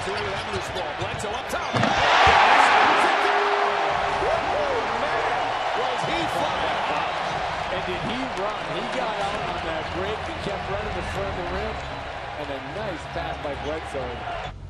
2 with loose ball. Bledsoe up top. Was he flying? And did he run? He got out on that break and kept running in front of the rim. And a nice pass by Bledsoe.